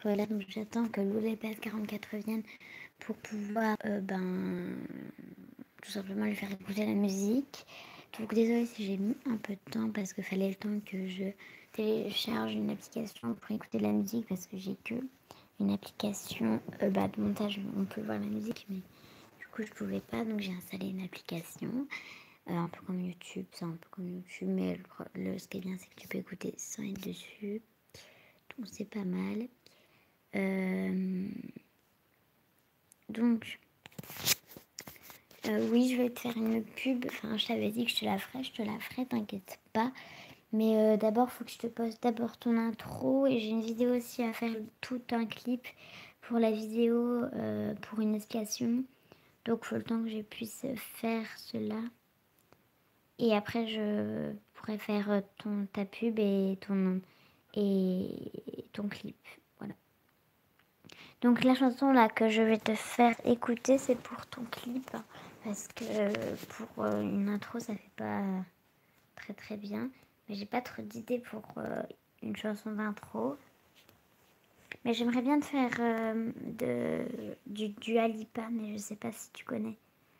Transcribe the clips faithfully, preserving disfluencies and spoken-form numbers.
Voilà, donc j'attends que l'O D P S quarante-quatre revienne pour pouvoir euh, ben, tout simplement lui faire écouter la musique. Donc désolée si j'ai mis un peu de temps parce qu'il fallait le temps que je télécharge une application pour écouter de la musique parce que j'ai que une application euh, bah, de montage où on peut voir la musique, mais du coup je pouvais pas, donc j'ai installé une application euh, un peu comme YouTube, c'est un peu comme YouTube, mais le, le, ce qui est bien c'est que tu peux écouter sans être dessus, donc c'est pas mal. Euh, donc euh, oui, je vais te faire une pub, enfin je t'avais dit que je te la ferai, je te la ferai, t'inquiète pas. Mais euh, d'abord, il faut que je te poste d'abord ton intro et j'ai une vidéo aussi à faire, tout un clip pour la vidéo, euh, pour une explication. Donc il faut le temps que je puisse faire cela. Et après, je pourrai faire ton, ta pub et ton, et ton clip. Voilà. Donc la chanson là que je vais te faire écouter, c'est pour ton clip. Parce que pour euh, une intro, ça fait pas très très bien. Mais j'ai pas trop d'idées pour euh, une chanson d'intro. Mais j'aimerais bien te faire euh, de, du, du Alipa, mais je sais pas si tu connais.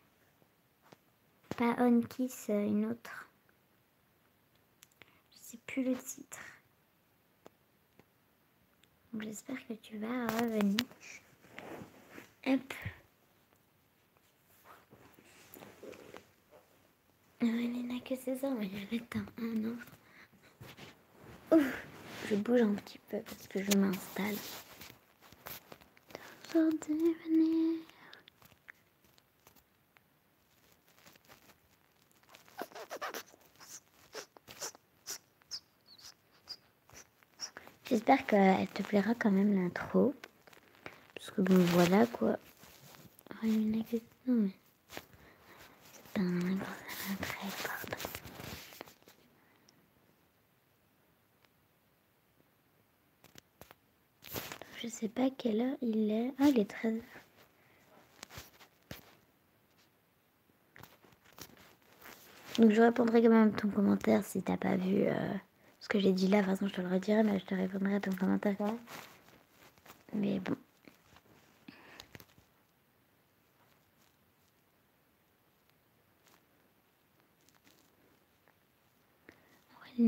Pas On Kiss, une autre. Je sais plus le titre. Donc j'espère que tu vas revenir. Hop. Elle n'a que seize ans, mais elle est un autre. Ouf, je bouge un petit peu parce que je m'installe. J'espère qu'elle te plaira quand même l'intro. Parce que bon voilà quoi. Oh, il y en a que... Non mais... C'est pas un grand intérêt, pardon. Je sais pas quelle heure il est. Ah, il est treize heures. Donc je répondrai quand même à ton commentaire si t'as pas vu euh, ce que j'ai dit là. De toute façon, je te le redirai, mais je te répondrai à ton commentaire quand même. Mais bon. Je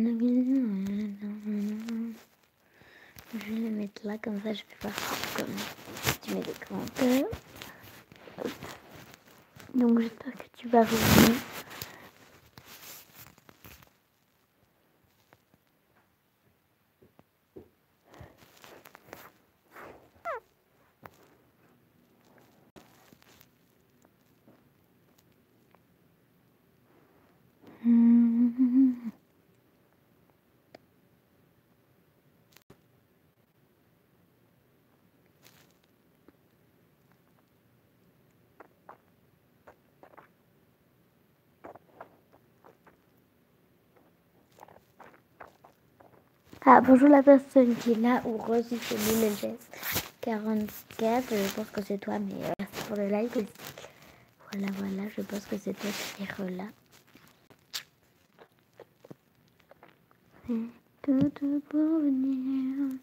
vais le mettre là, comme ça je peux voir comment tu mets des commentaires. Hop. Donc j'espère que tu vas revenir. Ah, bonjour la personne qui est là, ou Rose, c'est le geste quarante-quatre, je pense que c'est toi, mais euh, merci pour le like aussi. Voilà, voilà, je pense que c'est toi qui es là. C'est tout pour venir.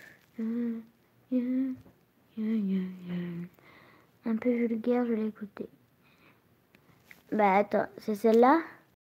Un peu vulgaire, je l'ai écouté. Bah attends, c'est celle-là?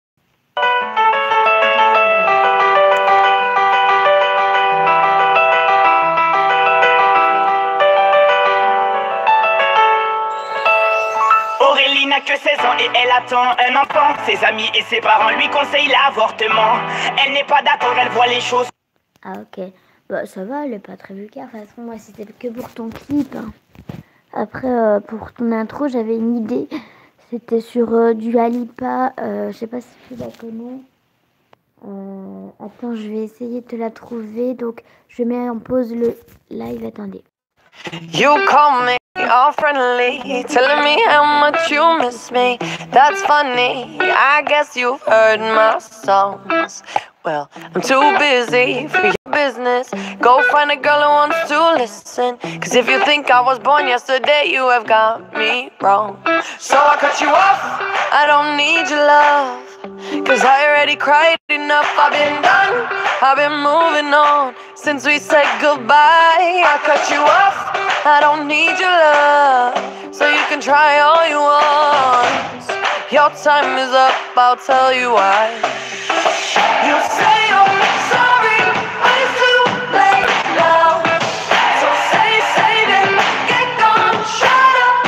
Aurélie n'a que seize ans et elle attend un enfant. Ses amis et ses parents lui conseillent l'avortement. Elle n'est pas d'accord, elle voit les choses. Ah ok, bah ça va, elle est pas très vulgaire. De toute façon, moi c'était que pour ton clip. Hein. Après, euh, pour ton intro, j'avais une idée. C'était sur euh, du Alipa. Euh, je sais pas si tu la connais. Euh, attends, je vais essayer de te la trouver. Donc, je mets en pause le live. Attendez. You call me all friendly, telling me how much you miss me. That's funny, I guess you've heard my songs. Well, I'm too busy for your business. Go find a girl who wants to listen. Cause if you think I was born yesterday, you have got me wrong. So I cut you off, I don't need your love. Cause I already cried enough. I've been done, I've been moving on since we said goodbye. I cut you off, I don't need your love, so you can try all you want. Your time is up, I'll tell you why. You say you're sorry, but it's too late now. So say, save it, get gone, shut up.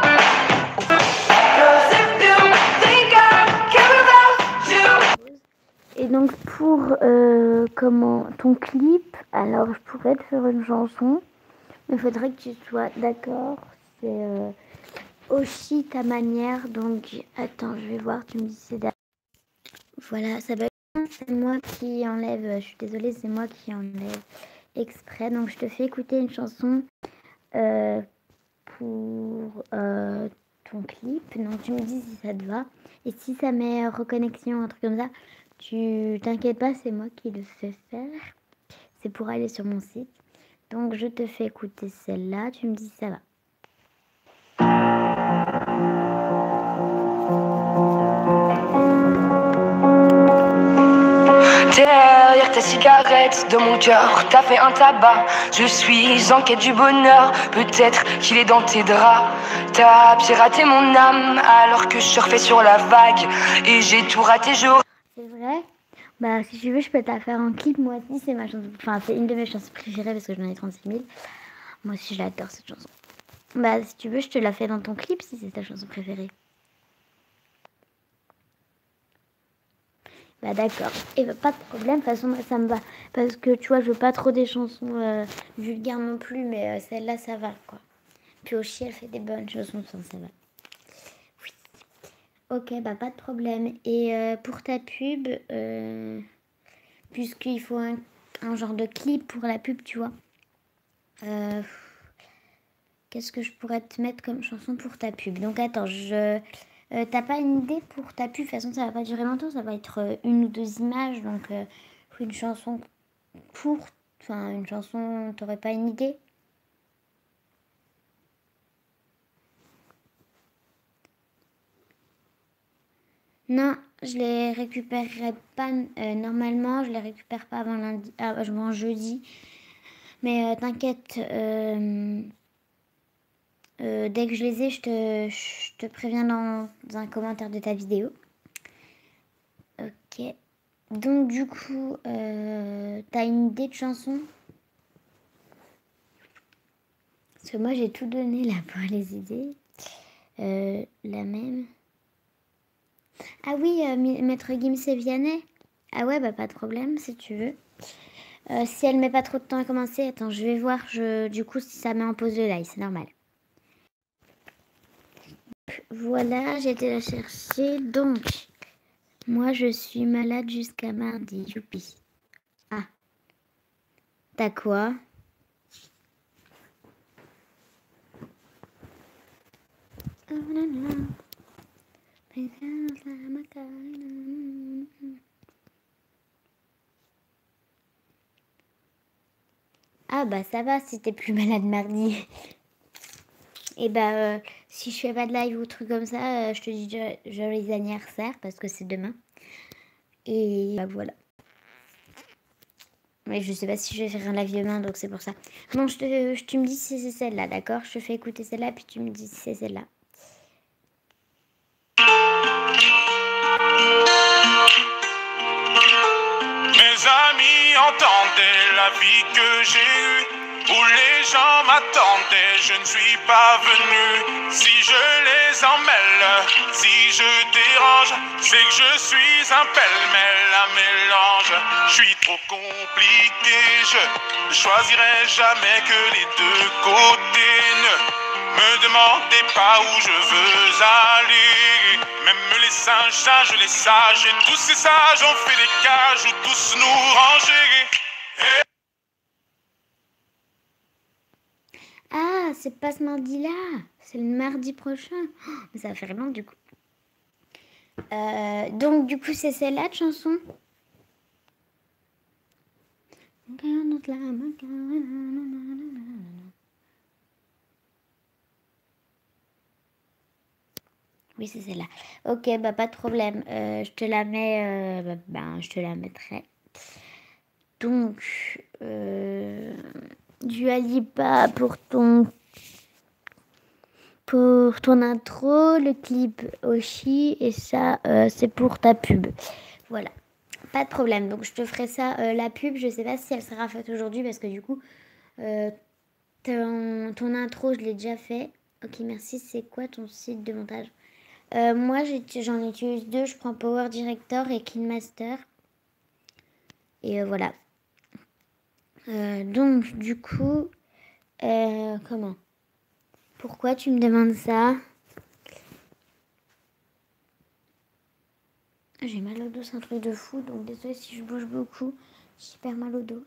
Cause if you think I care about you. Et donc pour euh, comment ton clip, alors je pourrais te faire une chanson, mais il faudrait que tu sois d'accord. C'est euh, aussi ta manière, donc attends, je vais voir, tu me dis c'est d'accord. Voilà, ça va être c'est moi qui enlève, je suis désolée, c'est moi qui enlève exprès, donc je te fais écouter une chanson euh, pour euh, ton clip, donc tu me dis si ça te va, et si ça met reconnexion, un truc comme ça, tu t'inquiètes pas, c'est moi qui le fais faire, c'est pour aller sur mon site, donc je te fais écouter celle-là, tu me dis si ça va. Derrière ta cigarette, de mon cœur, t'as fait un tabac. Je suis en quête du bonheur, peut-être qu'il est dans tes draps. T'as piraté mon âme alors que je surfais sur la vague. Et j'ai tout raté, je... C'est vrai? Bah si tu veux, je peux te la faire en clip. Moi aussi, c'est ma chanson, enfin c'est une de mes chansons préférées parce que j'en ai trente-six mille. Moi aussi, j'adore cette chanson. Bah si tu veux, je te la fais dans ton clip si c'est ta chanson préférée. Bah d'accord, et bah, pas de problème, de toute façon moi ça me va, parce que tu vois je veux pas trop des chansons euh, vulgaires non plus, mais euh, celle-là ça va quoi. Puis aussi elle fait des bonnes chansons, ça, ça va. Oui. Ok, bah pas de problème. Et euh, pour ta pub, euh, puisqu'il faut un, un genre de clip pour la pub, tu vois. Euh, Qu'est-ce que je pourrais te mettre comme chanson pour ta pub? Donc attends, je... Euh, T'as pas une idée pour ta pub? De toute façon, ça va pas durer longtemps, ça va être euh, une ou deux images, donc euh, une chanson courte, enfin une chanson, t'aurais pas une idée? Non, je les récupérerai pas euh, normalement, je les récupère pas avant lundi, ah, avant jeudi, mais euh, t'inquiète, euh, euh, dès que je les ai, je te, je te préviens dans un commentaire de ta vidéo. Ok. Donc du coup, euh, t'as une idée de chanson? Parce que moi j'ai tout donné là pour les idées. Euh, la même. Ah oui, euh, Maître Gims et Vianney. Ah ouais, bah pas de problème si tu veux. Euh, si elle met pas trop de temps à commencer, attends, je vais voir je, du coup si ça met en pause le live, c'est normal. Voilà, j'ai été la chercher. Donc, moi je suis malade jusqu'à mardi. Youpi. Ah. T'as quoi? Ah bah ça va si t'es plus malade mardi. Et bah euh, si je fais pas de live ou truc comme ça, euh, je te dis joyeux anniversaire parce que c'est demain. Et bah voilà. Mais je sais pas si je vais faire un live demain, donc c'est pour ça. Bon, je te, je, tu me dis si c'est celle-là, d'accord? Je te fais écouter celle-là, puis tu me dis si c'est celle-là. Mes amis entendaient la vie que j'ai eue, où les gens m'attendaient, je ne suis pas venu. Si je les emmêle, si je dérange, c'est que je suis un pêle-mêle, un mélange. Je suis trop compliqué, je ne choisirai jamais que les deux côtés. Ne me demandez pas où je veux aller. Même les singes, sages, les sages, et tous ces sages ont fait des cages où tous nous ranger. Et... Ah, c'est pas ce mardi-là, c'est le mardi prochain. Oh, mais ça va faire long du coup. Euh, donc du coup c'est celle-là de chanson. Oui, c'est celle-là. Ok, bah pas de problème. Euh, je te la mets. Euh, bah, ben, je te la mettrai. Donc, euh, Dua Lipa pour ton pour ton intro, le clip Oshi, et ça, euh, c'est pour ta pub. Voilà, pas de problème. Donc, je te ferai ça, euh, la pub. Je sais pas si elle sera faite aujourd'hui parce que du coup, euh, ton, ton intro, je l'ai déjà fait. Ok, merci. C'est quoi ton site de montage? Euh, moi, j'ai- j'en utilise deux. Je prends Power Director et KineMaster. Et euh, voilà. Euh, donc, du coup, euh, comment? Pourquoi tu me demandes ça? J'ai mal au dos, c'est un truc de fou. Donc, désolée si je bouge beaucoup. J'ai super mal au dos.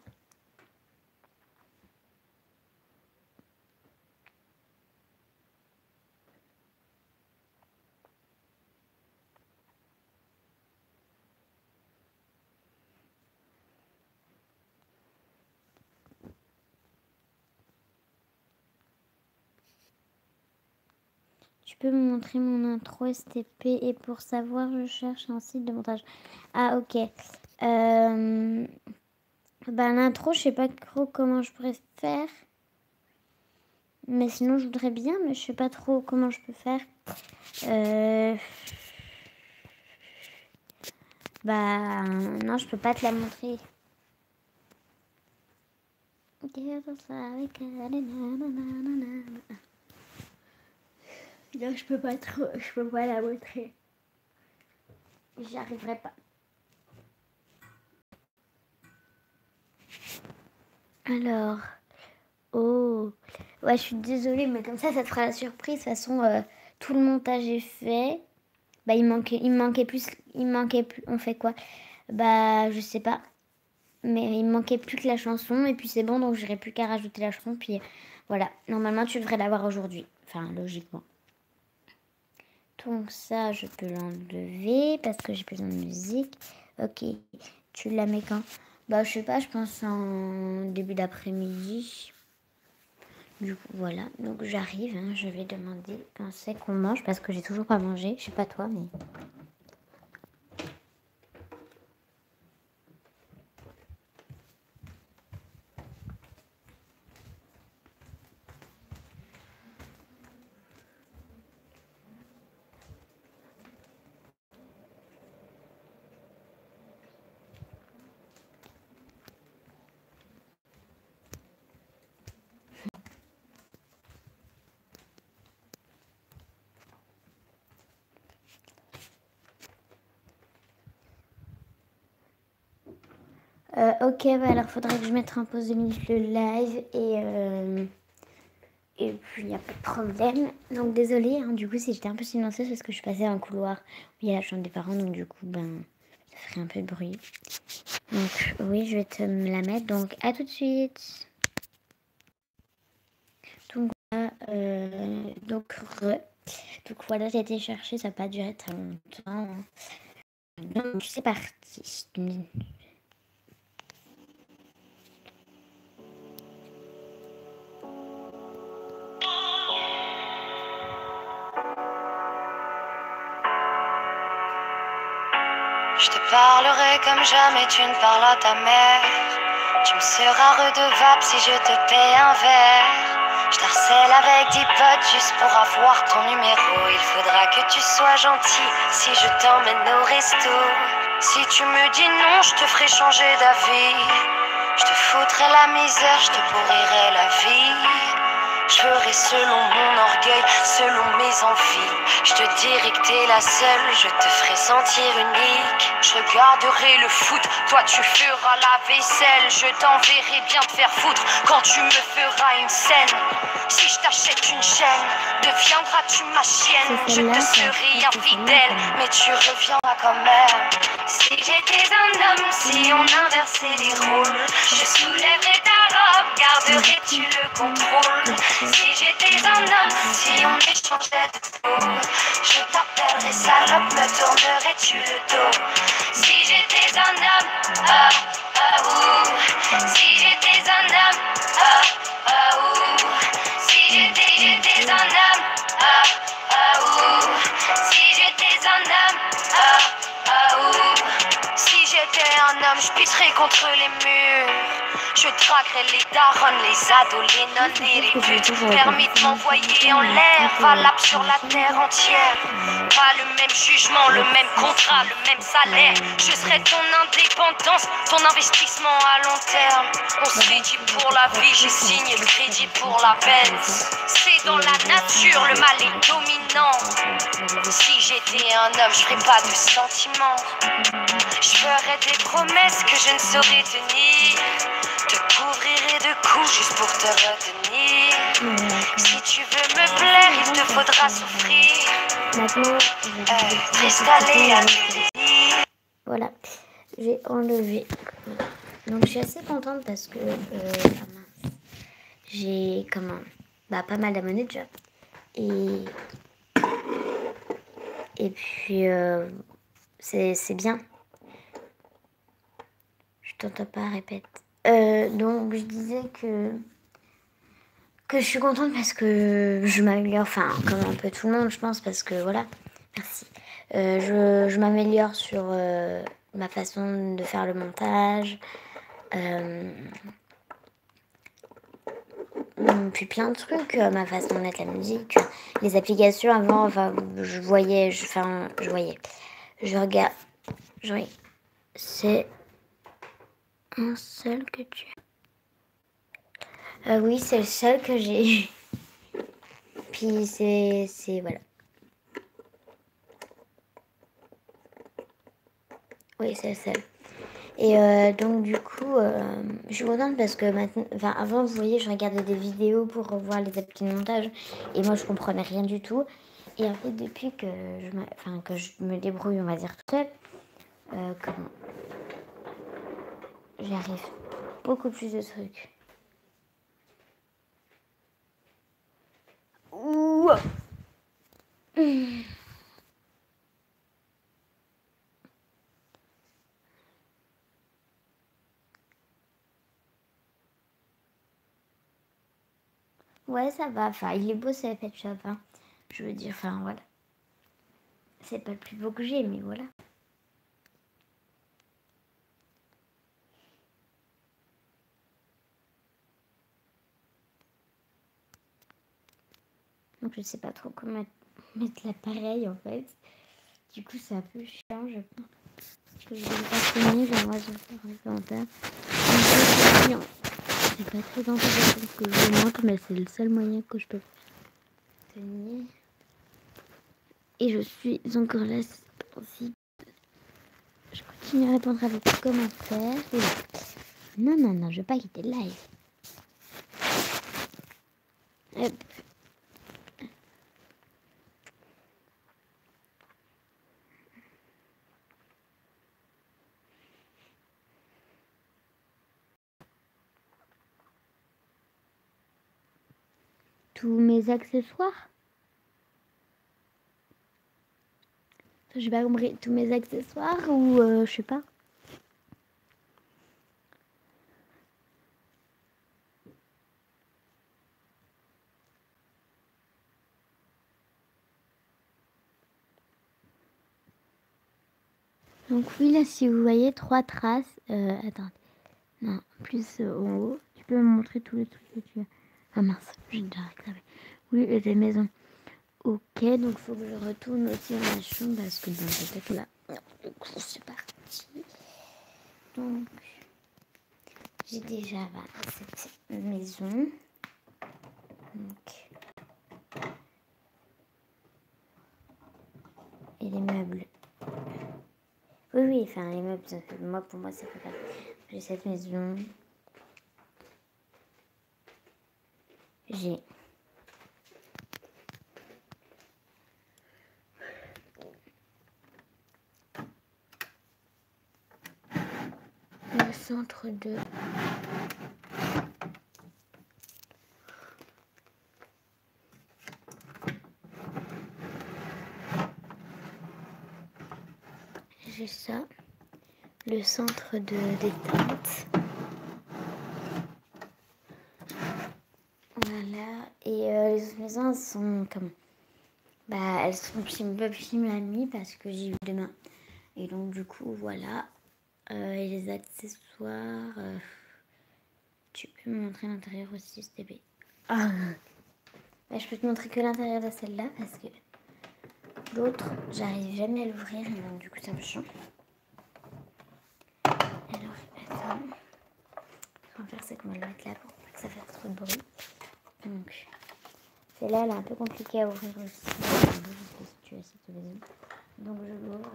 Tu peux me montrer mon intro S T P et pour savoir, je cherche un site de montage. Ah, ok. Euh... Bah, l'intro, je sais pas trop comment je pourrais faire. Mais sinon, je voudrais bien, mais je sais pas trop comment je peux faire. Euh... Bah, non, je peux pas te la montrer. Non, je peux pas trop, je peux pas la montrer. J'y arriverai pas. Alors, oh, ouais, je suis désolée, mais comme ça, ça te fera la surprise. De toute façon, euh, tout le montage est fait. Bah, il manquait, il manquait plus, il manquait plus. On fait quoi? Bah, je sais pas. Mais il me manquait plus que la chanson et puis c'est bon, donc j'aurais plus qu'à rajouter la chanson. Puis voilà, normalement, tu devrais l'avoir aujourd'hui. Enfin, logiquement. Donc ça, je peux l'enlever parce que j'ai besoin de musique. Ok, tu la mets quand? Bah, je sais pas, je pense en début d'après-midi. Du coup, voilà. Donc j'arrive, hein, je vais demander quand c'est qu'on mange parce que j'ai toujours pas mangé. Je sais pas toi, mais... Euh, ok, bah alors faudrait que je mette en pause deux minutes le live et... Euh... Et puis, il n'y a pas de problème. Donc, désolée, hein, du coup, si j'étais un peu silencieuse parce que je passais un couloir où il y a la chambre des parents. Donc, du coup, ben, ça ferait un peu de bruit. Donc, oui, je vais te me la mettre. Donc, à tout de suite. Donc, voilà, euh, donc, re. Donc, voilà, j'ai été chercher. Ça n'a pas duré très longtemps. Donc, c'est parti. Je te parlerai comme jamais tu ne parles à ta mère. Tu me seras redevable si je te paie un verre. Je t'harcèle avec dix potes juste pour avoir ton numéro. Il faudra que tu sois gentil si je t'emmène au resto. Si tu me dis non, je te ferai changer d'avis. Je te foutrai la misère, je te pourrirai la vie. Je ferai selon mon orgueil, selon mes envies. Je te dirai que t'es la seule, je te ferai sentir unique. Je regarderai le foot, toi tu feras la vaisselle. Je t'enverrai bien te faire foutre quand tu me feras une scène. Si je t'achète une chaîne, deviendras-tu ma chienne? Je te serai infidèle, mais tu reviendras quand même. Si j'étais un homme, si on inversait les rôles, je soulèverais ta robe, garderais-tu le contrôle? Si j'étais un homme, si on échangeait de peau, je t'appellerais salope, me tournerais-tu le dos? Si j'étais un homme, ah, ah, ouh. Si j'étais un homme, ah, ah, ouh. Si j'étais, j'étais un homme, ah, ah, ouh. Si femme, je pisserai contre les murs. Je traquerai les darons, les ados, les nonnes et les putes. Permis de m'envoyer en l'air, valable sur la terre entière. Pas le même jugement, le même contrat, le même salaire. Je serai ton indépendance, ton investissement à long terme. On se fait dit pour la vie, j'ai signé le crédit pour la Benz. C'est dans la nature, le mal est dominant. Si j'étais un homme, je ferais pas de sentiments. Je ferais des promesses que je ne saurais tenir. Te couvrirai de coups juste pour te retenir. Si tu veux me plaire, il te faudra souffrir. Maintenant, Euh, T'installer à l'unité. voilà, j'ai enlevé. Donc je suis assez contente parce que euh, ah mince, j'ai comment bah pas mal d'abonnés déjà. Et et puis euh, c'est c'est bien. Je t'entends pas, répète. Euh, donc je disais que que je suis contente parce que je m'améliore, enfin comme un peu tout le monde je pense, parce que voilà, merci. Euh, je je m'améliore sur euh, ma façon de faire le montage. Euh, puis plein de trucs, euh, ma façon de mettre la musique, les applications avant, enfin, je voyais, je, enfin, je voyais, je regarde, je voyais, c'est un seul que tu as. Euh, oui, c'est le seul que j'ai. Puis c'est, c'est, voilà. Oui, c'est le seul. Et euh, donc du coup, euh, je suis contente parce que maintenant, enfin avant vous voyez, je regardais des vidéos pour revoir les applis de montage et moi je comprenais rien du tout. Et en fait depuis que je, enfin, que je me débrouille, on va dire toute seule, euh, comment j'arrive beaucoup plus de trucs. Ouh. Mmh. Ouais, ça va. Enfin, il est beau, c'est Pet Shop. Hein. Je veux dire, enfin, voilà. C'est pas le plus beau que j'ai, mais voilà. Donc, je sais pas trop comment mettre l'appareil, en fait. Du coup, c'est un peu chiant, je pense. Que je vais pas tenir, et moi, je vais faire un commentaire. C'est pas très intéressant que je vous montre, mais c'est le seul moyen que je peux tenir. Et je suis encore là, c'est possible. Je continue à répondre à vos commentaires. Et... Non, non, non, je vais pas quitter le live. Hop. Tous mes accessoires. J'ai pas compris. Tous mes accessoires ou euh, je sais pas. Donc oui, là, si vous voyez trois traces. Euh, attends. Non, plus euh, en haut. Tu peux me montrer tous les trucs que tu as. Ah mince, j'ai déjà réclamé. Oui, et des maisons. Ok, donc faut que je retourne aussi dans ma chambre parce que dans peut-être là. Du coup, c'est parti. Donc, j'ai déjà voilà, cette maison. Donc, et les meubles. Oui, oui, enfin, les meubles, ça fait, moi, pour moi, ça fait pas. J'ai cette maison. J'ai. Le centre de. J'ai ça. Le centre de détente. Voilà. Et euh, les autres maisons, elles sont comme. Bah, elles sont chez mon papa, chez ma amie parce que j'y vais demain. Et donc, du coup, voilà. Euh, et les accessoires... euh, Tu peux me montrer l'intérieur aussi, s'il te plaît. Ah. Bah, je peux te montrer que l'intérieur de celle-là parce que l'autre, j'arrive jamais à l'ouvrir et donc du coup ça me change. Alors, attends. Ce qu'on va faire, c'est qu'on va le mettre là pour pas que ça fasse trop de bruit. Donc, celle-là, elle est un peu compliquée à ouvrir aussi. Si tu as cette maison. Donc, je l'ouvre.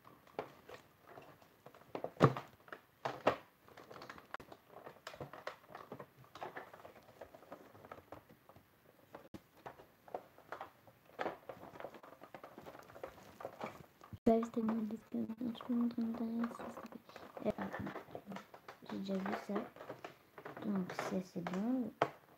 Je peux montrer l'intérieur si ça peut. J'ai déjà vu ça. Donc, c'est assez bon.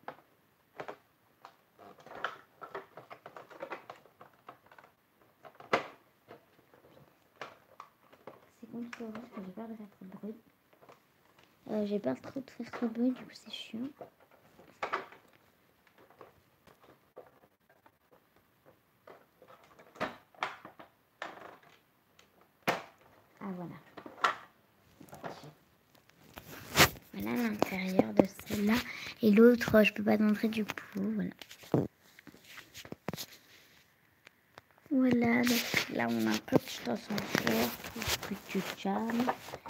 C'est compliqué à ouvrir parce que j'ai peur de faire trop de bruit. Euh, j'ai peur trop de faire trop de bruit, du coup c'est chiant. Ah voilà. Voilà l'intérieur de celle-là. Et l'autre, je peux pas te montrer du coup. Voilà. Voilà, donc là on a un petit ascenseur pour que tu calmes.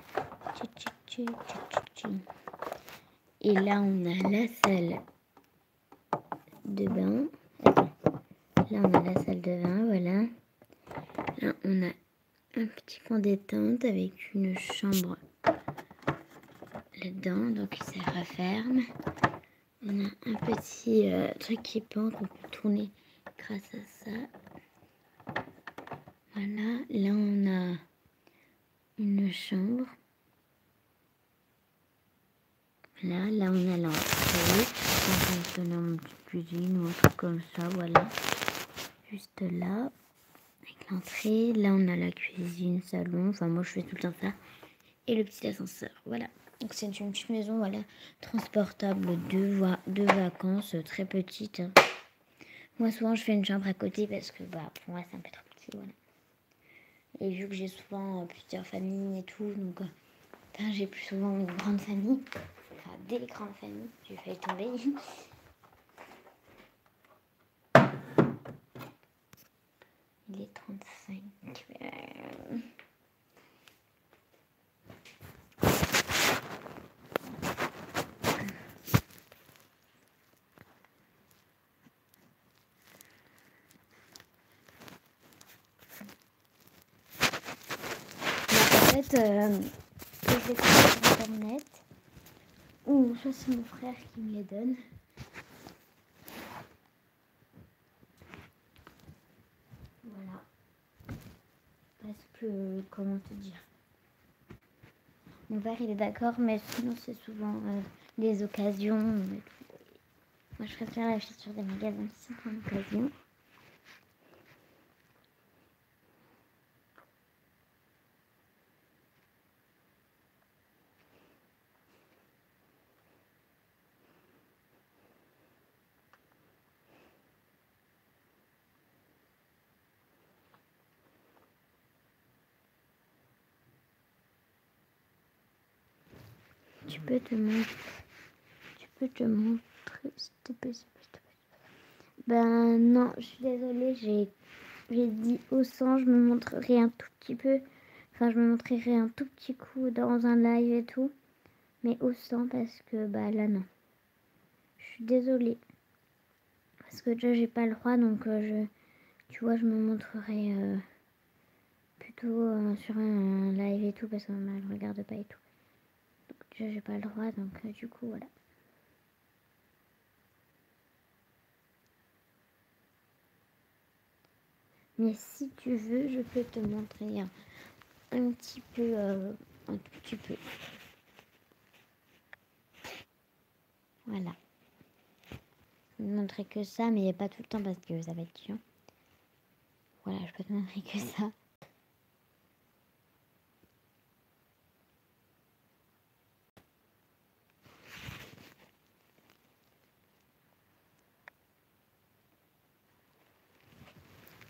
Et là on a la salle de bain. Attends. Là on a la salle de bain, voilà. Là on a un petit coin détente avec une chambre là-dedans, donc ça referme. On a un petit euh, truc qui pend qu'on peut tourner grâce à ça. Voilà, là on a une chambre. Voilà, là on a l'entrée. On a une petite cuisine ou un truc comme ça, voilà. Juste là, avec l'entrée. Là on a la cuisine, salon. Enfin moi je fais tout le temps ça. Et le petit ascenseur, voilà. Donc c'est une petite maison, voilà, transportable de, va de vacances, euh, très petite. Moi souvent je fais une chambre à côté parce que bah pour moi c'est un peu trop petit, voilà. Et vu que j'ai souvent euh, plusieurs familles et tout, donc euh, ben, j'ai plus souvent une grande famille, enfin des grandes familles, j'ai failli tomber. Il est trente-cinq. Euh... En fait, euh, je les trouve sur internet, ou soit c'est mon frère qui me les donne. Voilà. Parce que, comment te dire, mon père il est d'accord, mais sinon c'est souvent euh, des occasions. Euh, Moi je préfère l'acheter sur des magasins qui sont en occasion. Tu peux te montrer, tu peux te montrer, s'il te plaît, s'il te plaît. Ben non, je suis désolée, j'ai j'ai dit au sang, je me montrerai un tout petit peu, enfin je me montrerai un tout petit coup dans un live et tout, mais au sang parce que bah là non. Je suis désolée. Parce que déjà j'ai pas le droit, donc euh, je, tu vois, je me montrerai euh, plutôt euh, sur un, un live et tout, parce que ma mère ne regarde pas et tout. Donc déjà j'ai pas le droit, donc euh, du coup voilà. Mais si tu veux, je peux te montrer un, un petit peu, euh, un tout petit peu. Voilà. Je vais te montrer que ça, mais pas tout le temps parce que ça va être chiant. Voilà, je peux te montrer que ça.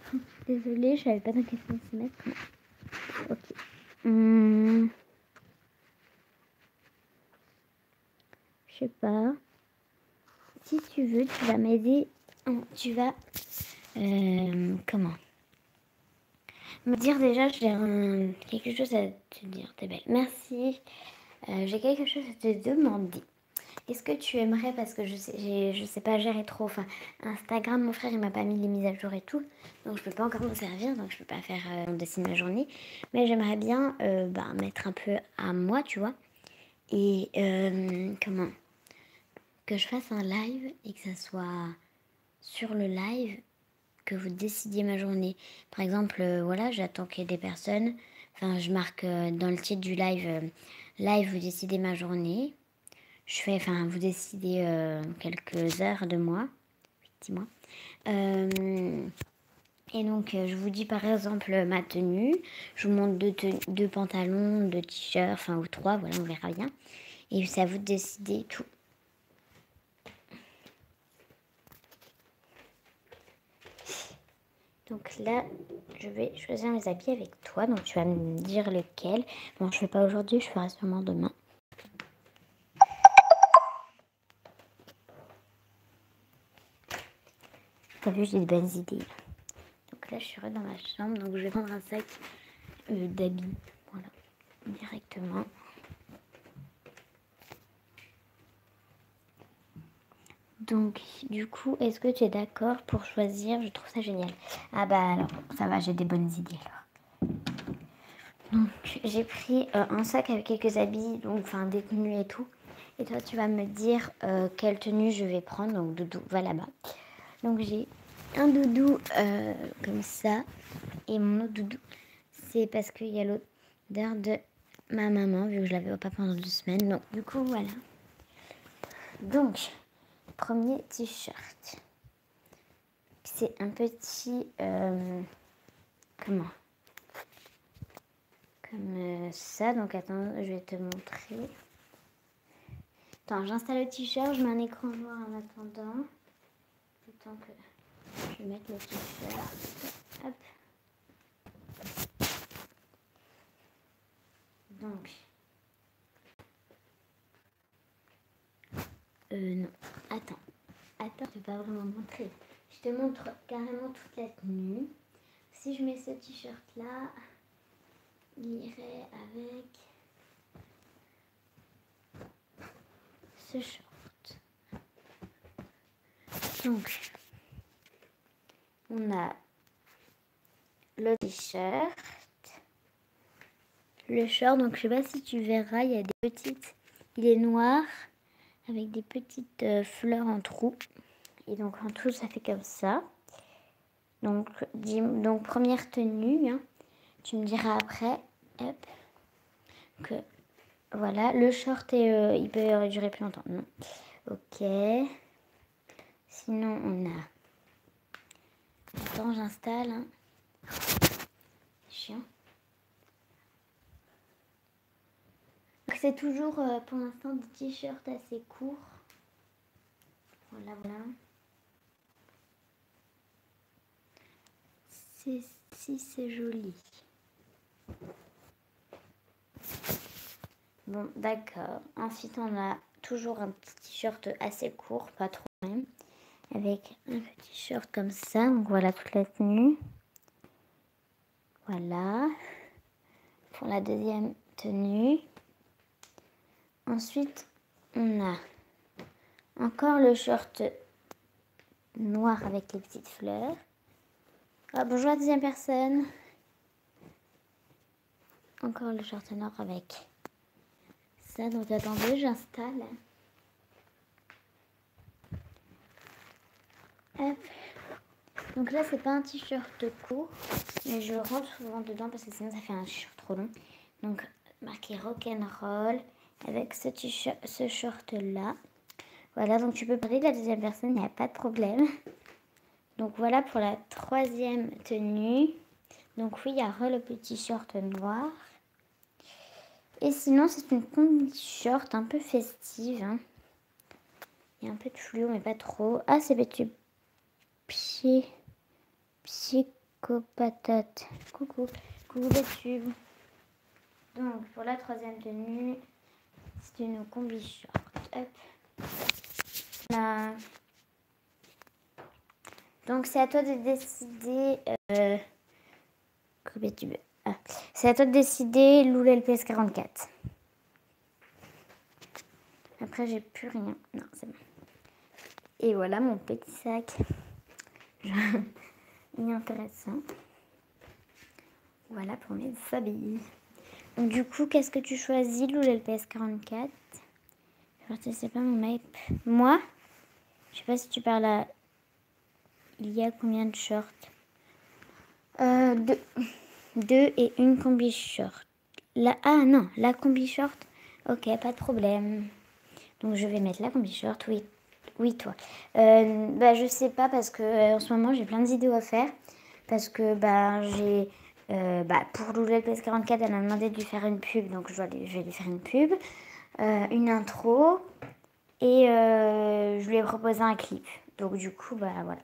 Désolée, je savais pas dans quel sens se mettre. Ok. Hum. sais pas. Si tu veux, tu vas m'aider. Tu vas... Euh, comment me dire déjà, j'ai un, quelque chose à te dire, t'es belle. Merci. Euh, j'ai quelque chose à te demander. Est-ce que tu aimerais, parce que je sais, j'ai, je sais pas gérer trop, enfin, Instagram, mon frère, il m'a pas mis les mises à jour et tout, donc je peux pas encore m'en servir, donc je peux pas faire euh, on dessine ma journée, mais j'aimerais bien euh, bah, mettre un peu à moi, tu vois, et euh, comment, que je fasse un live et que ça soit sur le live, que vous décidiez ma journée. Par exemple, euh, voilà, j'attends qu'il y ait des personnes, enfin, je marque euh, dans le titre du live, euh, live, vous décidez ma journée. Je fais, enfin, vous décidez euh, quelques heures de moi, dix mois. Euh, et donc, euh, je vous dis par exemple ma tenue. Je vous montre deux, deux pantalons, deux t-shirts, enfin, ou trois, voilà, on verra bien. Et c'est à vous de décider tout. Donc là, je vais choisir mes habits avec toi. Donc, tu vas me dire lequel. Bon, je ne fais pas aujourd'hui, je ferai sûrement demain. T'as vu, j'ai de bonnes idées. Donc là, je suis dans ma chambre, donc je vais prendre un sac euh, d'habits, voilà, directement. Donc, du coup, est-ce que tu es d'accord pour choisir? Je trouve ça génial. Ah bah alors, ça va, j'ai des bonnes idées alors. Donc, j'ai pris euh, un sac avec quelques habits, donc enfin des tenues et tout. Et toi, tu vas me dire euh, quelle tenue je vais prendre. Donc, doudou, va là-bas. Donc, j'ai un doudou euh, comme ça. Et mon autre doudou, c'est parce qu'il y a l'odeur de ma maman, vu que je l'avais pas pendant deux semaines. Donc, du coup, voilà. Donc, premier t-shirt. C'est un petit... Euh, comment Comme euh, ça. Donc, attends, je vais te montrer. Attends, j'installe le t-shirt. Je mets un écran noir en attendant. Le temps que je vais mettre le t-shirt. Hop. Donc... Euh, non. Attends. Attends, je vais pas vraiment montrer. Je te montre carrément toute la tenue. Si je mets ce t-shirt là, il irait avec ce short. Donc, on a le t-shirt, le short. Donc, je sais pas si tu verras, il y a des petites. Il est noir avec des petites euh, fleurs en trous. Et donc, en tout, ça fait comme ça. Donc, donc première tenue, hein. Tu me diras après, hop, que voilà, le short, est, euh, il peut durer plus longtemps. Non. Ok. Sinon, on a... Attends, j'installe. Hein. Chiant. C'est toujours, euh, pour l'instant, des t-shirts assez courts. Voilà, voilà. C'est, si, c'est joli. Bon, d'accord. Ensuite, on a toujours un petit t-shirt assez court, pas trop même, avec un petit t-shirt comme ça. Donc voilà toute la tenue. Voilà. Pour la deuxième tenue. Ensuite, on a encore le short noir avec les petites fleurs. Ah, bonjour la deuxième personne. Encore le short noir avec ça. Donc attendez, j'installe. Hop. Donc là, c'est pas un t-shirt court, mais je rentre souvent dedans parce que sinon ça fait un t-shirt trop long. Donc marqué rock'n'roll avec ce t-shirt, ce short là. Voilà, donc tu peux parler de la deuxième personne, il n'y a pas de problème. Donc voilà pour la troisième tenue. Donc oui, il y aura le petit short noir. Et sinon, c'est une combi short un peu festive. Hein. Il y a un peu de fluo, mais pas trop. Ah, c'est petit pied. Psychopatate. Coucou. Coucou les tubes. Donc, pour la troisième tenue, c'est une combi short. Hop. Là. Donc c'est à toi de décider. Euh... Combien tu veux. Ah. C'est à toi de décider Loulou L P S quarante-quatre. Après j'ai plus rien. Non, c'est bon. Et voilà mon petit sac. Intéressant. Voilà pour mes habits. Donc, du coup, qu'est-ce que tu choisis, Loulou L P S quarante-quatre? Je sais pas mon map. Moi, je sais pas si tu parles à... Il y a combien de shorts? euh, deux. Deux et une combi short. La... Ah non, la combi short. Ok, pas de problème. Donc je vais mettre la combi short, oui. Oui, toi. Euh, bah, je sais pas parce que euh, en ce moment j'ai plein de vidéos à faire. Parce que bah, j'ai. Euh, bah, pour Loulou L P S quarante-quatre, elle m'a demandé de lui faire une pub. Donc je, dois lui, je vais lui faire une pub. Euh, une intro. Et euh, je lui ai proposé un clip. Donc du coup, bah voilà.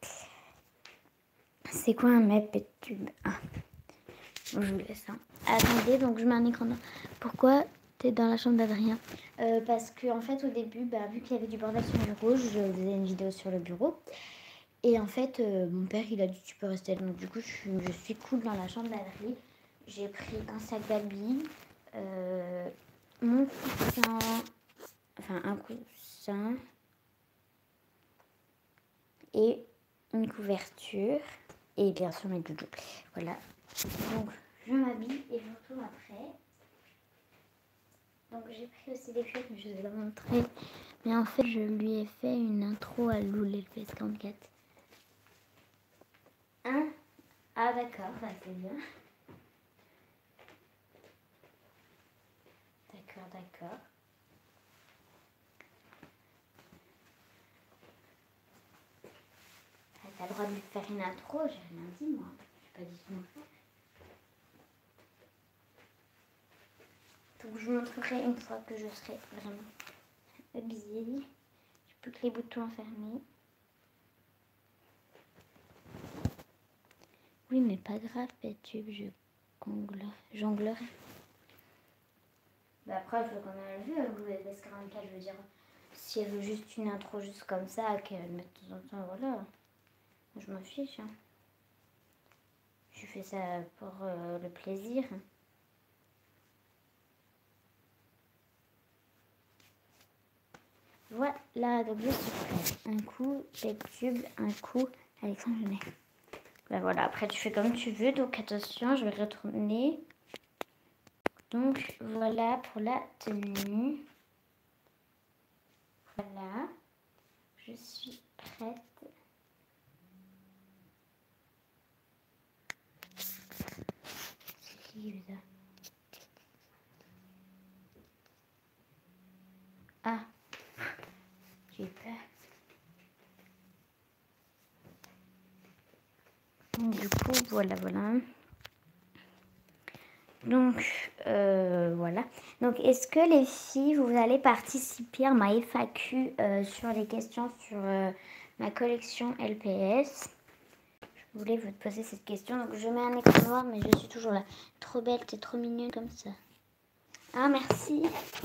C'est quoi un map et tube? Ah. Bon, je vous laisse ça. Attendez, donc je mets un écran. Pourquoi t'es dans la chambre d'Adrien? euh, Parce que en fait au début, bah, vu qu'il y avait du bordel sur le bureau, je faisais une vidéo sur le bureau. Et en fait, euh, mon père il a dit tu peux rester. Donc du coup, je suis, je suis cool dans la chambre d'Adrien. J'ai pris un sac d'habits, euh, mon coussin, enfin un coussin et une couverture et bien sûr mes doudous. Voilà. Donc je m'habille et je retourne après. Donc j'ai pris aussi des cuirs mais je vais la montrer. Mais en fait je lui ai fait une intro à Loulou L P S quarante-quatre. Hein? Ah d'accord, bah, c'est bien. D'accord, d'accord. T'as le droit de lui faire une intro, j'ai rien dit moi. J'ai pas dit non. Donc je vous montrerai une fois que je serai vraiment habillée. J'ai plus que les boutons enfermés. Oui mais pas grave, Pétube, je jonglerai. Bah après, il faut qu'on ait vu à Loulou L P S quarante-quatre, je veux dire, si elle veut juste une intro juste comme ça, qu'elle mette de temps en temps, voilà. Je m'en fiche. Hein. Je fais ça pour euh, le plaisir. Voilà, donc je suis prête. Un coup, Pétube, un coup, Alexandre Genet. Bah voilà, après tu fais comme tu veux, donc attention, je vais retourner. Donc voilà pour la tenue. Voilà, je suis prête. C'est qui ça? Ah, j'ai peur. Donc, du coup, voilà, voilà. Donc, euh, voilà. Donc, est-ce que les filles, vous allez participer à ma F A Q euh, sur les questions sur euh, ma collection L P S? Je voulais vous poser cette question. Donc, je mets un écran noir, mais je suis toujours là. Trop belle, t'es trop mignonne comme ça. Ah, merci.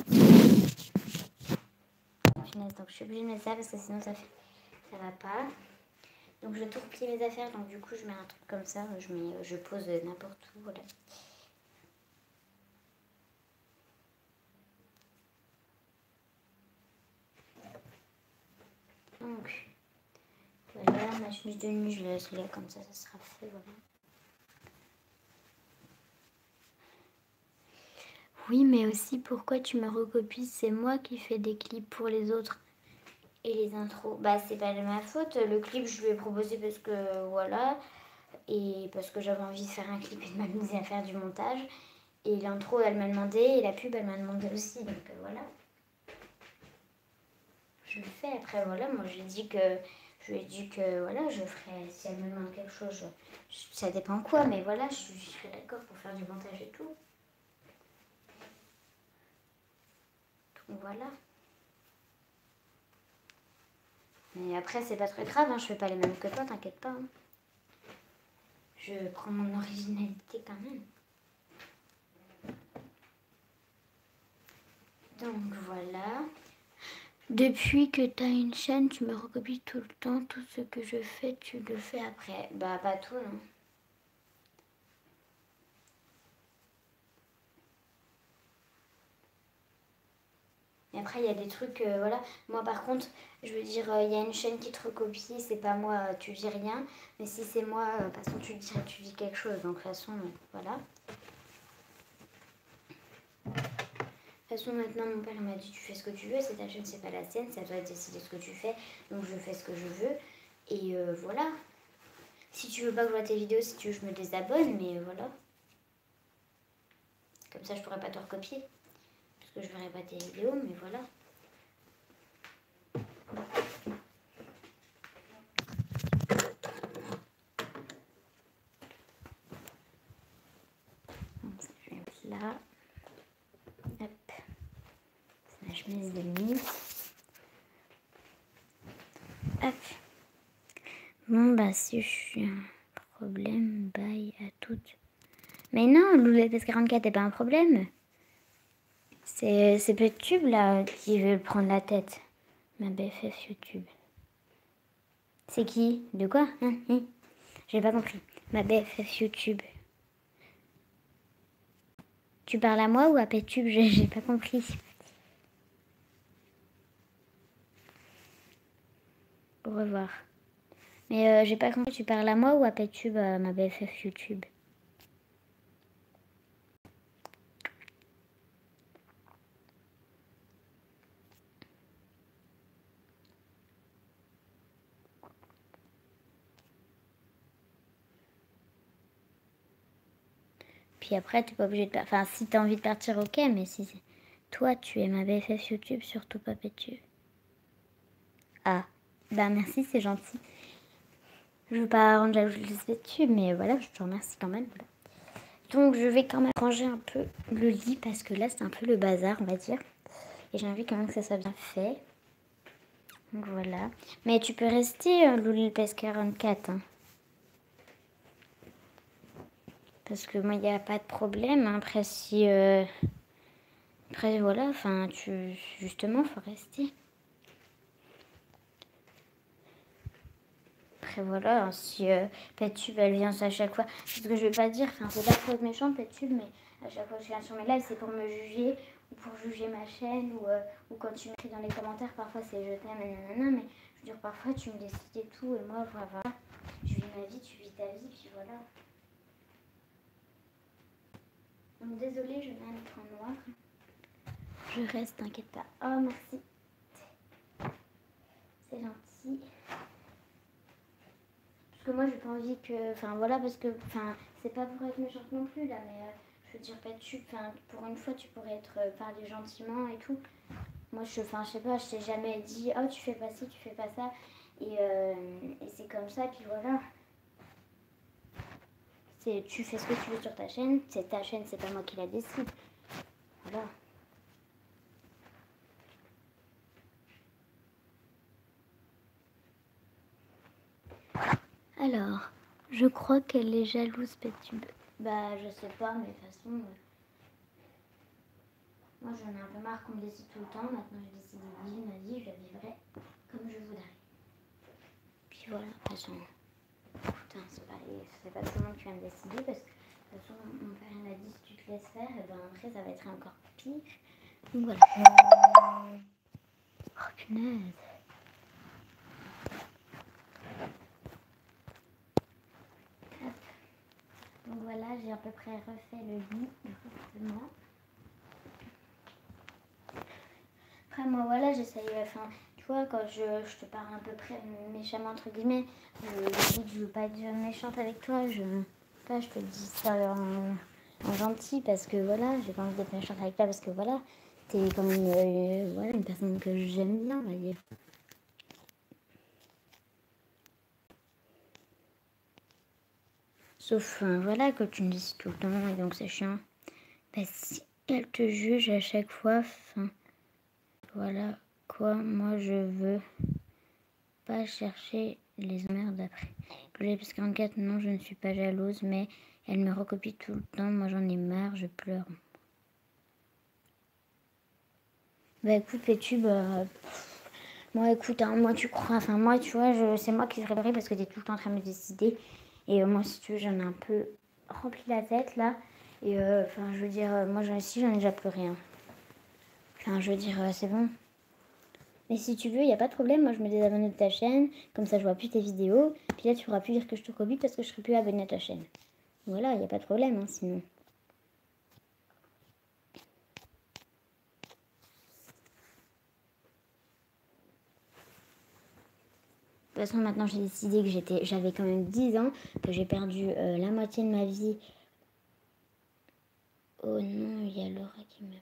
Donc, je suis obligée de mettre ça parce que sinon, ça fait... ça va pas. Donc, je tourpille mes affaires. Donc, du coup, je mets un truc comme ça. Je, mets... je pose n'importe où. Voilà. Donc, voilà, ma chemise de nuit, je la laisse là, comme ça, ça sera fait, voilà. Oui, mais aussi, pourquoi tu me recopies? C'est moi qui fais des clips pour les autres. Et les intros, bah, c'est pas de ma faute. Le clip, je lui ai proposé parce que, voilà. Et parce que j'avais envie de faire un clip et de m'amuser à faire du montage. Et l'intro, elle m'a demandé. Et la pub, elle m'a demandé aussi. Donc, euh, voilà. Je le fais. Après, voilà, moi, j'ai dit que... Je lui ai dit que voilà, je ferais, si elle me demande quelque chose, je, je, ça dépend quoi, mais voilà, je, je serais d'accord pour faire du montage et tout. Donc voilà. Mais après, c'est pas très grave, hein, je fais pas les mêmes que toi, t'inquiète pas. Hein. Je prends mon originalité quand même. Donc voilà. Depuis que tu as une chaîne, tu me recopies tout le temps. Tout ce que je fais, tu le fais après. Bah, pas tout, non. Et après, il y a des trucs, euh, voilà. Moi, par contre, je veux dire, il euh, y a une chaîne qui te recopie, c'est pas moi, euh, tu dis rien. Mais si c'est moi, euh, de toute façon, tu dis, tu dis quelque chose. Donc, de toute façon, euh, voilà. De toute façon, maintenant, mon père m'a dit, tu fais ce que tu veux, c'est ta chaîne, c'est pas la sienne, c'est à toi de décider ce que tu fais. Donc, je fais ce que je veux. Et euh, voilà. Si tu veux pas que je vois tes vidéos, si tu veux, je me désabonne, mais euh, voilà. Comme ça, je pourrais pas te recopier. Parce que je verrai pas tes vidéos, mais voilà. Donc, ça, je vais mettre là. Hop. C'est la chemise de nuit. Hop. Bon, bah, si je suis un problème, bye à toutes. Mais non, Loulette S quarante-quatre n'est pas un problème. C'est c'est PetTube, là, qui veut prendre la tête. Ma B F F YouTube. C'est qui? De quoi? Hein, hein J'ai pas compris. Ma B F F YouTube. Tu parles à moi ou à PetTube? J'ai pas compris. Au revoir. Mais euh, j'ai pas compris, tu parles à moi ou à PetTube, à ma B F F YouTube? Puis après, t'es pas obligé de partir. Enfin, si t'as envie de partir, ok, mais si c'est... Toi, tu es ma B F F YouTube, surtout pas PetTube. Ah, bah merci, c'est gentil. Je veux pas rendre jalouse PetTube, mais voilà, je te remercie quand même. Voilà. Donc, je vais quand même ranger un peu le lit, parce que là, c'est un peu le bazar, on va dire. Et j'ai envie quand même que ça soit bien fait. Donc, voilà. Mais tu peux rester, euh, Loulou P S quarante-quatre, hein. Parce que moi, il n'y a pas de problème. Après, si... Euh... Après, voilà, enfin, tu... Justement, faut rester. Après, voilà, hein, si euh, PetTube, elle vient à chaque fois... C'est ce que je vais pas dire, enfin, c'est pas trop méchant, PetTube, mais à chaque fois que je viens sur mes lives, c'est pour me juger, ou pour juger ma chaîne, ou, euh, ou quand tu m'écris dans les commentaires, parfois c'est je t'aime, nanana, mais je veux dire, parfois tu me décides et tout, et moi, voilà, je vis ma vie, tu vis ta vie, puis voilà. Donc, désolée, je viens mettre en noir. Je reste, t'inquiète pas. Oh, merci. C'est gentil. Parce que moi, j'ai pas envie que... Enfin, voilà, parce que... Enfin, c'est pas pour être méchante non plus, là, mais... Euh, je veux dire, PetTube, enfin, pour une fois, tu pourrais être euh, parler gentiment et tout. Moi, je... Enfin, je sais pas, je t'ai jamais dit, oh, tu fais pas ci, tu fais pas ça. Et, euh, et c'est comme ça, puis voilà. C'est, tu fais ce que tu veux sur ta chaîne. C'est ta chaîne, c'est pas moi qui la décide. Voilà. Alors, je crois qu'elle est jalouse, PetTube. Bah, je sais pas, mais de toute façon... Euh... Moi, j'en ai un peu marre qu'on me décide tout le temps. Maintenant, j'ai décidé de vivre ma vie, je la vivrai comme je voudrais. Puis voilà, de toute façon... Putain, c'est pas, c'est pas tout le monde qui va me décider, parce que de toute façon, mon père m'a dit, si tu te laisses faire, et ben après, ça va être encore pire. Donc voilà. Oh, punaise. Donc voilà, j'ai à peu près refait le lit correctement. Après moi voilà, j'essaye, enfin, tu vois, quand je, je te parle un peu près méchamment entre guillemets, je dis que je veux pas être méchante avec toi, je, pas, je te dis ça en, en gentil parce que voilà, j'ai pas envie d'être méchante avec toi parce que voilà, t'es comme une, euh, voilà, une personne que j'aime bien, on va dire. Sauf, euh, voilà, que tu me dis tout le temps, et donc c'est chiant. Bah, si elle te juge à chaque fois, enfin, voilà, quoi, moi je veux pas chercher les emmerdes après. Loulou P S quarante-quatre, non, je ne suis pas jalouse, mais elle me recopie tout le temps, moi j'en ai marre, je pleure. Bah écoute, PetTube, bah, Moi, écoute, hein, moi, tu crois, enfin, moi, tu vois, je, c'est moi qui serais vrai parce que t'es tout le temps en train de me décider. Et euh, moi, si tu veux, j'en ai un peu rempli la tête, là. Et, euh, enfin, je veux dire, euh, moi, j'en, si, j'en ai déjà plus rien. Enfin, je veux dire, euh, c'est bon. Mais si tu veux, il n'y a pas de problème. Moi, je me désabonne de ta chaîne. Comme ça, je vois plus tes vidéos. Puis là, tu pourras plus dire que je te copie parce que je serai plus abonné à ta chaîne. Voilà, il n'y a pas de problème, hein, sinon. De toute façon, maintenant, j'ai décidé que j'étais, j'avais quand même dix ans, que j'ai perdu euh, la moitié de ma vie. Oh non, il y a Laura qui m'appelle.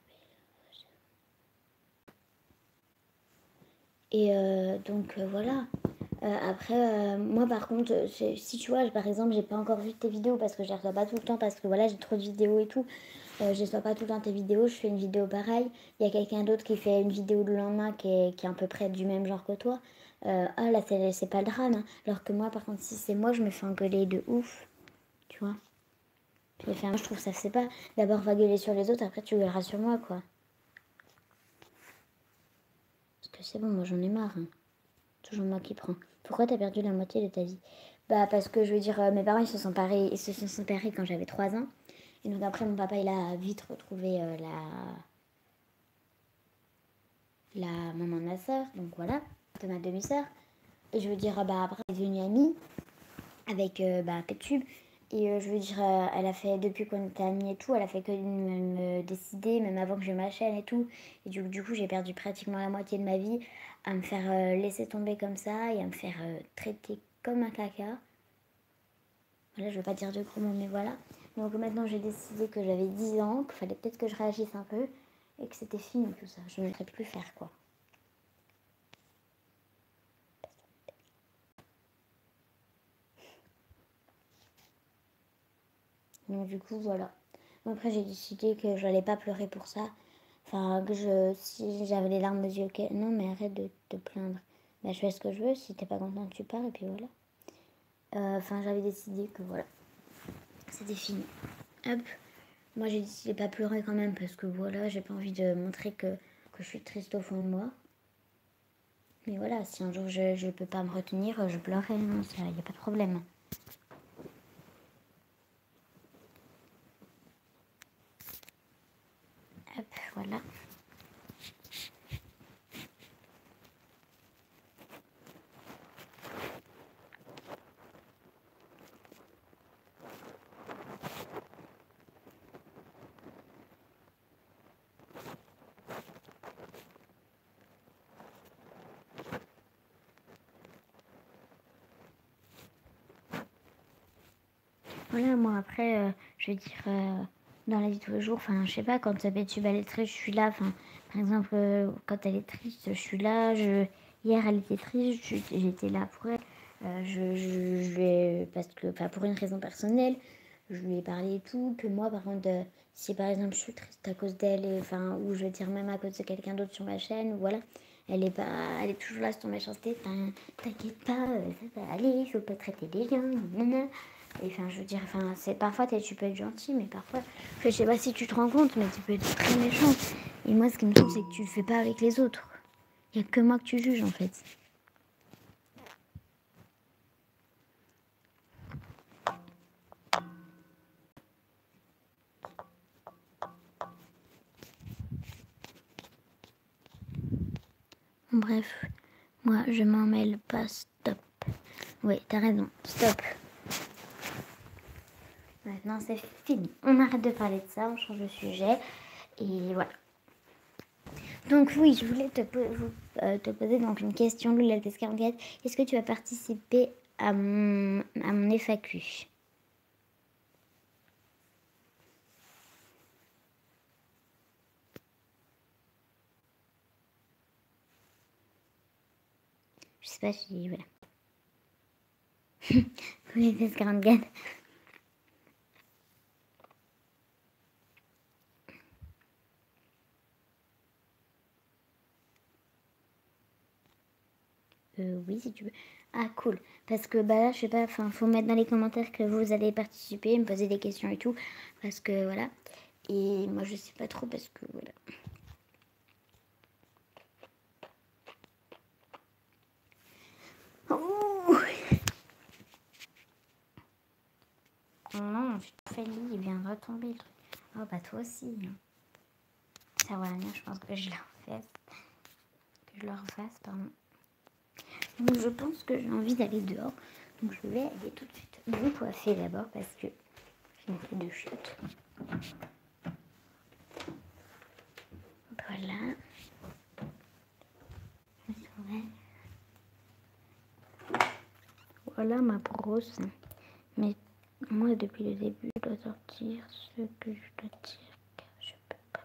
Et euh, donc, euh, voilà. Euh, après, euh, moi, par contre, si tu vois, par exemple, j'ai pas encore vu tes vidéos parce que je les regarde pas tout le temps parce que voilà, j'ai trop de vidéos et tout. Euh, je reçois pas tout le temps tes vidéos, je fais une vidéo pareille. Il y a quelqu'un d'autre qui fait une vidéo le lendemain qui est, qui est à peu près du même genre que toi. Euh, ah là, c'est, c'est pas le drame. Hein. Alors que moi, par contre, si c'est moi, je me fais engueuler de ouf. Tu vois. Puis, enfin, moi, je trouve ça, c'est pas. D'abord, va gueuler sur les autres, après, tu gueuleras sur moi, quoi. Parce que c'est bon, moi, j'en ai marre. Hein. Toujours moi qui prends. Pourquoi t'as perdu la moitié de ta vie? Bah, parce que je veux dire, euh, mes parents, ils se sont séparés, ils se sont séparés quand j'avais trois ans. Et donc, après, mon papa, il a vite retrouvé euh, la. la maman de ma soeur, donc voilà, de ma demi-sœur. Et je veux dire, bah après, elle est devenue amie avec euh, bah, Pétube. Et euh, je veux dire, euh, elle a fait, depuis qu'on était amis et tout, elle a fait que de me, me décider, même avant que j'ai ma chaîne et tout. Et du, du coup, j'ai perdu pratiquement la moitié de ma vie à me faire euh, laisser tomber comme ça et à me faire euh, traiter comme un caca. Voilà, je veux pas dire de gros mots, mais voilà. Donc maintenant, j'ai décidé que j'avais dix ans, qu'il fallait peut-être que je réagisse un peu et que c'était fini tout ça. Je ne voudrais plus faire quoi. Donc du coup, voilà. Après, j'ai décidé que j'allais pas pleurer pour ça. Enfin, que je, si j'avais les larmes aux yeux, ok. Non, mais arrête de te plaindre. Bah, je fais ce que je veux. Si t'es pas content, tu pars et puis voilà. Euh, Enfin, j'avais décidé que voilà. C'était fini. Hop. Moi, j'ai décidé de pas pleurer quand même parce que voilà, j'ai pas envie de montrer que, que je suis triste au fond de moi. Mais voilà, si un jour je, je peux pas me retenir, je pleurerai. Non, ça, y a pas de problème. Hop, voilà. Voilà, moi après, euh, je veux dire, euh, dans la vie de tous les jours, enfin, je sais pas, quand Pétube elle est triste, je suis là. Enfin, par exemple, euh, quand elle est triste, je suis là. Je... Hier, elle était triste, je- j'étais là pour elle. Euh, je, je, je lui ai- parce que, enfin, pour une raison personnelle, je lui ai parlé et tout. Que moi, par contre, euh, si par exemple je suis triste à cause d'elle, et, enfin, ou je veux dire même à cause de quelqu'un d'autre sur ma chaîne, voilà, elle est pas, elle est toujours là sur ton méchanceté. Enfin, t'inquiète pas, euh, ça va aller, il faut pas traiter les gens, nanana. Et enfin, je veux dire, enfin, c'est parfois tu peux être gentil, mais parfois, je sais pas si tu te rends compte, mais tu peux être très méchant. Et moi, ce qui me semble, c'est que tu le fais pas avec les autres. Il y a que moi que tu juges, en fait. Bref, moi, je m'en mêle pas. Stop. Oui, t'as raison. Stop. Maintenant, c'est fini. On arrête de parler de ça, on change de sujet. Et voilà. Donc oui, je voulais te, po vous, euh, te poser donc une question, Loulal T S quarante-quatre. Est-ce que tu vas participer à mon, à mon F A Q? Je sais pas si... Voilà. Loulal T S quarante-quatre. Euh, oui, si tu veux. Ah, cool. Parce que, bah là, je sais pas, enfin, faut mettre dans les commentaires que vous allez participer, me poser des questions et tout. Parce que, voilà. Et moi, je sais pas trop, parce que, voilà. refait le lit, il vient de retomber le truc. Oh bah toi aussi. Hein. Ça voilà bien, je pense que je le refasse. Que je le refasse, pardon. Donc je pense que j'ai envie d'aller dehors. Donc je vais aller tout de suite me coiffer d'abord parce que j'ai une tête de chiotte. Voilà. Voilà ma brosse. Mais moi depuis le début je dois sortir ce que je dois dire car je peux pas.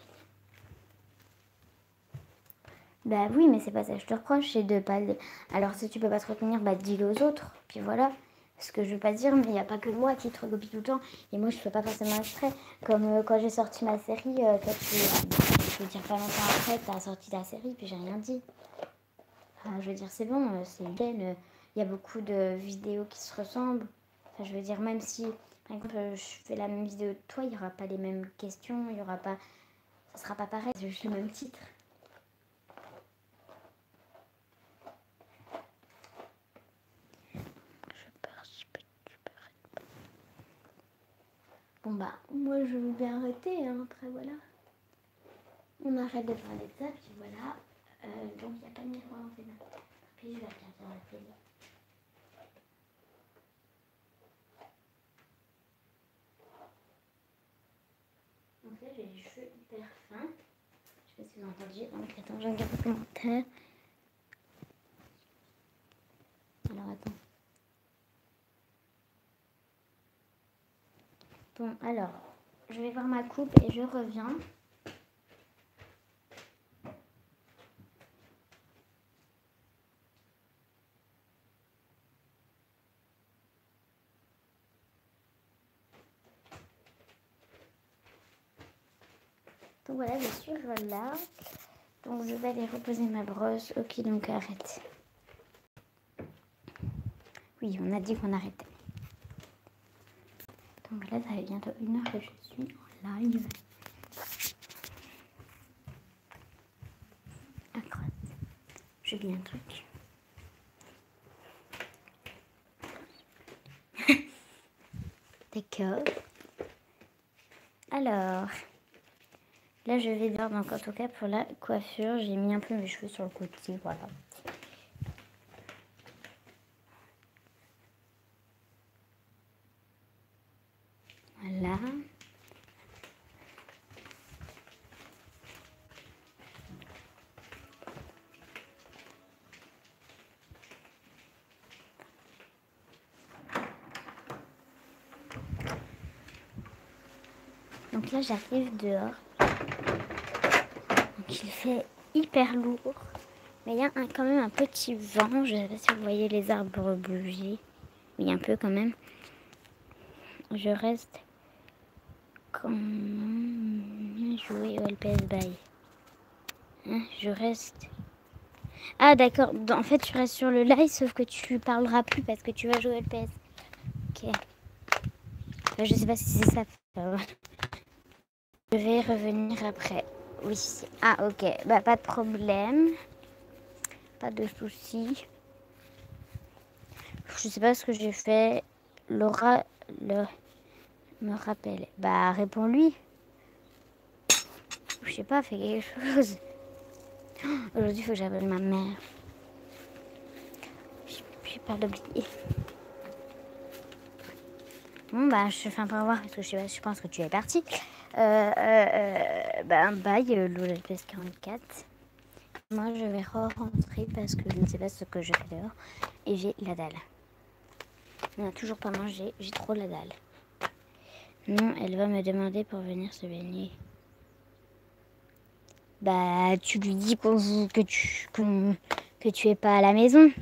Bah oui, mais c'est pas ça que je te reproche, c'est de pas... Alors si tu peux pas te retenir, bah dis-le aux autres, puis voilà. Ce que je veux pas dire, mais il n'y a pas que moi qui te recopie tout le temps. Et moi, je fais pas forcément exprès. Comme euh, quand j'ai sorti ma série, euh, toi, tu, je veux dire, pas longtemps après, tu as sorti ta série, puis j'ai rien dit. Enfin, je veux dire, c'est bon, euh, c'est bien. Il euh, y a beaucoup de vidéos qui se ressemblent. Enfin, je veux dire, même si, par exemple, euh, je fais la même vidéo de toi, il n'y aura pas les mêmes questions, il y aura pas... Ça sera pas pareil, c'est juste le même titre. Bon bah, moi je veux bien arrêter, hein. Après voilà. On arrête de parler de ça, puis voilà. Euh, donc il n'y a pas de miroir en fait. Puis je vais regarder la télé. Donc là j'ai les cheveux hyper fins. Je sais pas si vous avez entendu. Donc attends, je regarde le commentaire. Alors attends. Bon alors, je vais voir ma coupe et je reviens. Donc voilà, je suis là. Donc je vais aller reposer ma brosse. Ok, donc arrête. Oui, on a dit qu'on arrêtait. Donc là, ça fait bientôt une heure que je suis en live. Incroyable. J'ai bien un truc. D'accord. Alors, là je vais voir, donc en tout cas pour la coiffure, j'ai mis un peu mes cheveux sur le côté, voilà. Voilà. Donc là j'arrive dehors. Donc il fait hyper lourd. Mais il y a un, quand même un petit vent. Je ne sais pas si vous voyez les arbres bouger. Oui, un peu quand même. Je reste quand même jouer au L P S by. Hein, je reste. Ah d'accord. En fait tu restes sur le live sauf que tu parleras plus parce que tu vas jouer au L P S. Ok. Enfin, je sais pas si c'est ça. Je vais revenir après. Oui. Ah ok. Bah pas de problème. Pas de soucis. Je sais pas ce que j'ai fait. Laura le me rappelle. Bah réponds-lui. Je sais pas, fais quelque chose. Aujourd'hui il faut que j'appelle ma mère. J'ai peur d'oublier. Bon bah je fais un peu revoir parce que je, sais pas, je pense que tu es parti. Euh, euh, euh, bah bye Lola P S quarante-quatre. Moi je vais re-rentrer parce que je ne sais pas ce que je fais dehors. Et j'ai la dalle. On n'a toujours pas mangé, j'ai trop la dalle. Non, elle va me demander pour venir se baigner. Bah tu lui dis qu'on, que, tu, qu'on, que tu es pas à la maison.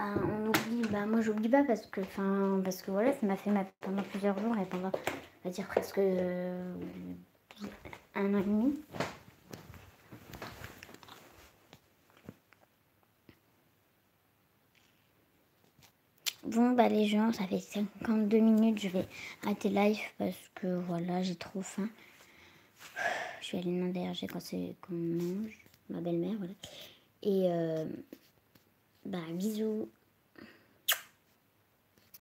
bah, on oublie. Bah, moi, j'oublie pas parce que, enfin, parce que voilà, ça m'a fait mal pendant plusieurs jours et pendant, on va dire, presque euh, un an et demi. Bon, bah, les gens, ça fait cinquante-deux minutes. Je vais arrêter live parce que voilà, j'ai trop faim. Je vais aller demander à Hergé quand c'est qu'on mange. Ma belle-mère, voilà. Et, euh, bah, bisous.